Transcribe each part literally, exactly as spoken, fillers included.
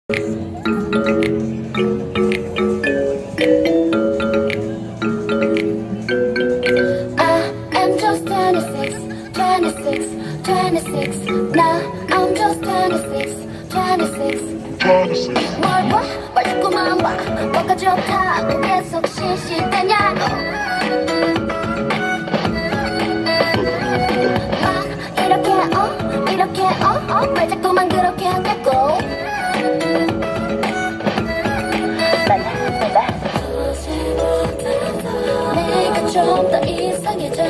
twenty-six, now I'm just twenty-six, twenty-six. 뭘 봐? 뭘 자꾸만 봐. 뭐가 좋다고 계속 실시되냐고. 막 이렇게 어 이렇게 어어왜 자꾸만 그렇게 하냐고. 내가 좀 더 이상해져.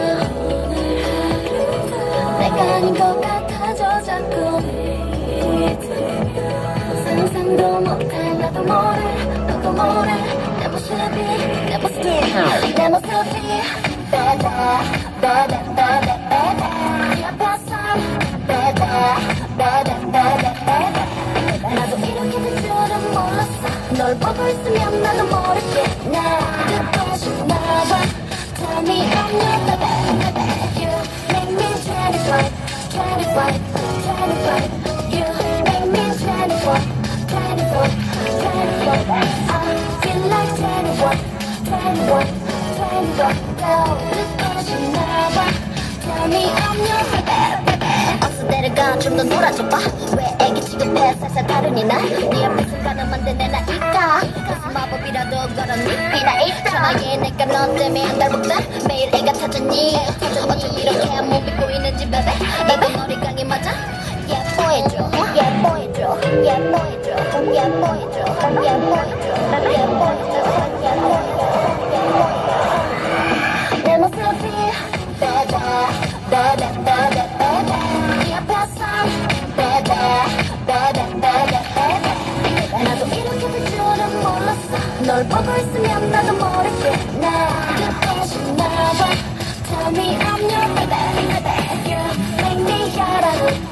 내가 아닌 것 같아져 자꾸. 상상도 못해 나도 모래 너도 모래 내 모습이 내 모습이 내 모습이 베베 베베 베베 베베 옆에서 베베 베베 베베 베베 나도 이렇게 될 줄은 몰랐어. 널 보고 있으면 나도 모르게 나 듣고 싶나 봐. Tell me I'm your baby baby. You make me twenty-five twenty-five twenty-five. You make me twenty-four twenty-four twenty-four. I feel like twenty-one twenty-one twenty-one. Girl, 듣고 싶나 봐. Tell me I'm your baby baby. 어서 내려가 좀 더 놀아줘봐. 왜 애기 취급해 살살 다르니 날. 네 앞에 순간은 내 나이까. 가슴 마법이라도 걸었니 이 나이 전화에 내가 너 때문에 날 볼까. 매일 애가 터졌니 어쩜 이렇게 못 믿고 있는지 베베. 이거 머리 강이 맞아. 예뻐해줘 예뻐해줘 예뻐해줘 예뻐해줘 예뻐해줘 예뻐해줘 내 모습이 베베 베베 베베 베베 네 앞에서 베베 베베 베베 베베 나도 이렇게 될 줄은 몰랐어. 널 보고 있으면 나도 모르게 나 듣고 싶나 봐. Tell me I'm your baby baby. You make me your